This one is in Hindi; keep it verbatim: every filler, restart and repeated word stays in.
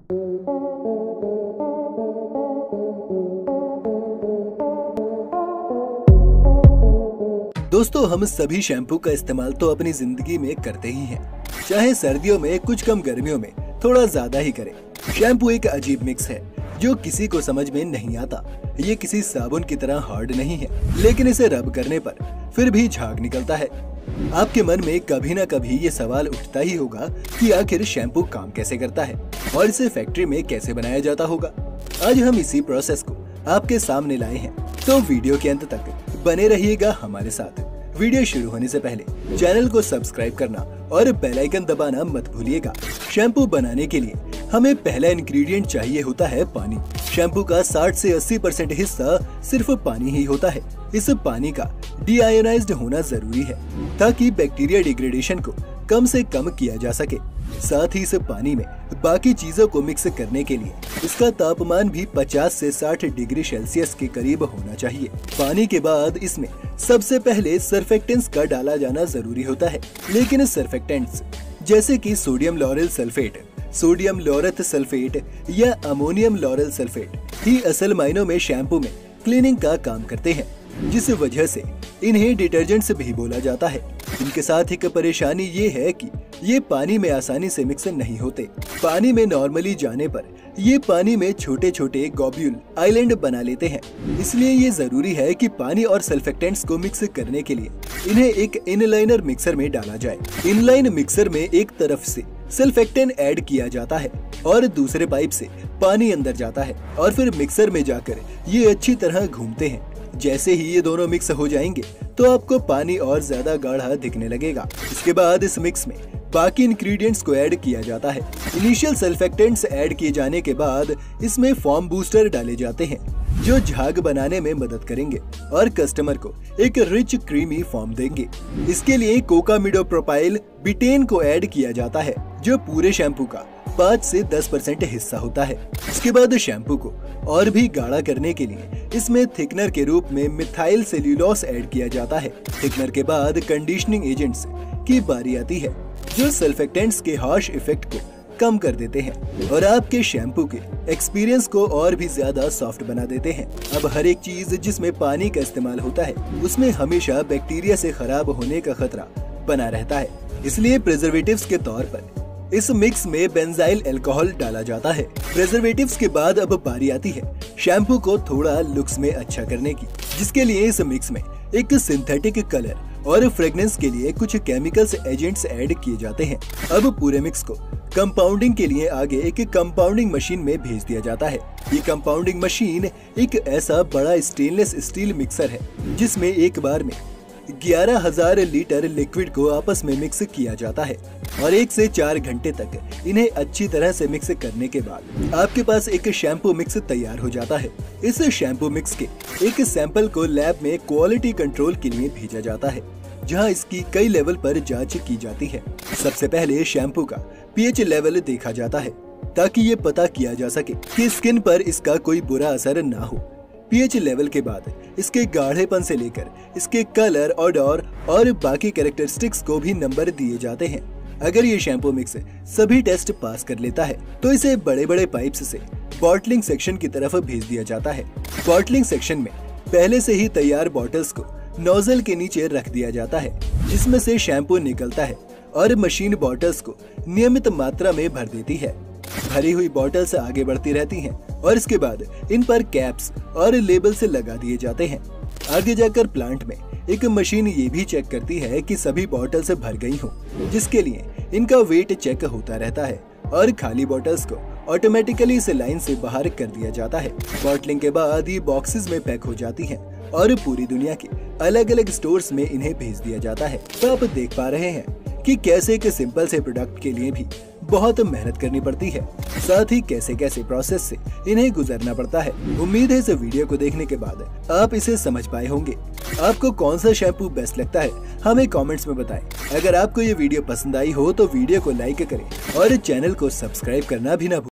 दोस्तों, हम सभी शैम्पू का इस्तेमाल तो अपनी जिंदगी में करते ही हैं, चाहे सर्दियों में कुछ कम, गर्मियों में थोड़ा ज्यादा ही करें। शैम्पू एक अजीब मिक्स है जो किसी को समझ में नहीं आता। ये किसी साबुन की तरह हार्ड नहीं है, लेकिन इसे रब करने पर फिर भी झाग निकलता है। आपके मन में कभी न कभी ये सवाल उठता ही होगा कि आखिर शैम्पू काम कैसे करता है और इसे फैक्ट्री में कैसे बनाया जाता होगा। आज हम इसी प्रोसेस को आपके सामने लाए हैं, तो वीडियो के अंत तक बने रहिएगा हमारे साथ। वीडियो शुरू होने से पहले चैनल को सब्सक्राइब करना और बेल आइकन दबाना मत भूलिएगा। शैम्पू बनाने के लिए हमें पहला इंग्रेडिएंट चाहिए होता है पानी। शैम्पू का साठ से अस्सी परसेंट हिस्सा सिर्फ पानी ही होता है। इस पानी का डीआयोनाइज्ड होना जरूरी है ताकि बैक्टीरिया डिग्रेडेशन को कम से कम किया जा सके। साथ ही इस पानी में बाकी चीजों को मिक्स करने के लिए इसका तापमान भी पचास से साठ डिग्री सेल्सियस के करीब होना चाहिए। पानी के बाद इसमें सबसे पहले सर्फेक्टेंट्स का डाला जाना जरूरी होता है, लेकिन सर्फेक्टेंट्स जैसे कि sodium lauryl sulphate, sodium laureth sulphate या अमोनियम लॉरेल सल्फेट ही असल मायनों में शैम्पू में क्लीनिंग का काम करते हैं, जिस वजह से इन्हें डिटर्जेंट्स भी बोला जाता है। इनके साथ एक परेशानी ये है कि ये पानी में आसानी से मिक्स नहीं होते। पानी में नॉर्मली जाने पर ये पानी में छोटे छोटे ग्लोब्यूल आइलैंड बना लेते हैं। इसलिए ये जरूरी है कि पानी और सल्फेक्टेंट्स को मिक्स करने के लिए इन्हें एक इनलाइनर मिक्सर में डाला जाए। इनलाइन मिक्सर में एक तरफ से सल्फेक्टेंट ऐड किया जाता है और दूसरे पाइप से पानी अंदर जाता है और फिर मिक्सर में जाकर ये अच्छी तरह घूमते हैं। जैसे ही ये दोनों मिक्स हो जाएंगे तो आपको पानी और ज्यादा गाढ़ा दिखने लगेगा। इसके बाद इस मिक्स में बाकी इंग्रेडिएंट्स को ऐड किया जाता है। इनिशियल सल्फेक्टेंट्स ऐड किए जाने के बाद इसमें फॉर्म बूस्टर डाले जाते हैं जो झाग बनाने में मदद करेंगे और कस्टमर को एक रिच क्रीमी फॉर्म देंगे। इसके लिए कोकामिडोप्रोपाइल बिटेन को ऐड किया जाता है जो पूरे शैम्पू का पाँच से दस परसेंट हिस्सा होता है। इसके बाद शैम्पू को और भी गाढ़ा करने के लिए इसमें थिकनर के रूप में मिथाइल सेल्यूलोस ऐड किया जाता है। थिकनर के बाद कंडीशनिंग एजेंट्स की बारी आती है जो सल्फेक्टेंट्स के हार्श इफेक्ट को कम कर देते हैं और आपके शैम्पू के एक्सपीरियंस को और भी ज्यादा सॉफ्ट बना देते हैं। अब हर एक चीज जिसमें पानी का इस्तेमाल होता है उसमें हमेशा बैक्टीरिया से खराब होने का खतरा बना रहता है। इसलिए प्रिजर्वेटिव्स के तौर पर इस मिक्स में बेंजाइल अल्कोहल डाला जाता है। प्रिजर्वेटिव्स के बाद अब बारी आती है शैम्पू को थोड़ा लुक्स में अच्छा करने की, जिसके लिए इस मिक्स में एक सिंथेटिक कलर और फ्रेग्रेंस के लिए कुछ केमिकल्स एजेंट्स ऐड किए जाते हैं। अब पूरे मिक्स को कंपाउंडिंग के लिए आगे एक कंपाउंडिंग मशीन में भेज दिया जाता है। ये कंपाउंडिंग मशीन एक ऐसा बड़ा स्टेनलेस स्टील मिक्सर है जिसमें एक बार में ग्यारह हजार लीटर लिक्विड को आपस में मिक्स किया जाता है और एक से चार घंटे तक इन्हें अच्छी तरह से मिक्स करने के बाद आपके पास एक शैम्पू मिक्स तैयार हो जाता है। इस शैम्पू मिक्स के एक सैंपल को लैब में क्वालिटी कंट्रोल के लिए भेजा जाता है जहां इसकी कई लेवल पर जांच की जाती है। सबसे पहले शैम्पू का पीएच लेवल देखा जाता है ताकि ये पता किया जा सके कि स्किन पर इसका कोई बुरा असर ना हो। पीएच लेवल के बाद इसके गाढ़ेपन से लेकर इसके कलर, ऑडर और बाकी कैरेक्टरिस्टिक्स को भी नंबर दिए जाते हैं। अगर ये शैम्पू मिक्स सभी टेस्ट पास कर लेता है तो इसे बड़े बड़े पाइप्स से बॉटलिंग सेक्शन की तरफ भेज दिया जाता है। बॉटलिंग सेक्शन में पहले से ही तैयार बॉटल्स को नोजल के नीचे रख दिया जाता है जिसमें से शैम्पू निकलता है और मशीन बॉटल्स को नियमित मात्रा में भर देती है। भरी हुई बॉटल्स आगे बढ़ती रहती हैं और इसके बाद इन पर कैप्स और लेबल से लगा दिए जाते हैं। आगे जाकर प्लांट में एक मशीन ये भी चेक करती है कि सभी बॉटल्स भर गई हों, जिसके लिए इनका वेट चेक होता रहता है और खाली बॉटल्स को ऑटोमेटिकली इस लाइन से बाहर कर दिया जाता है। बॉटलिंग के बाद ये बॉक्सेस में पैक हो जाती हैं और पूरी दुनिया के अलग अलग स्टोर्स में इन्हें भेज दिया जाता है। तो आप देख पा रहे हैं कि कैसे एक सिंपल से प्रोडक्ट के लिए भी बहुत मेहनत करनी पड़ती है, साथ ही कैसे कैसे प्रोसेस से इन्हें गुजरना पड़ता है। उम्मीद है इस वीडियो को देखने के बाद आप इसे समझ पाए होंगे। आपको कौन सा शैम्पू बेस्ट लगता है हमें कमेंट्स में बताएं। अगर आपको ये वीडियो पसंद आई हो तो वीडियो को लाइक करें और चैनल को सब्सक्राइब करना भी ना भूलें।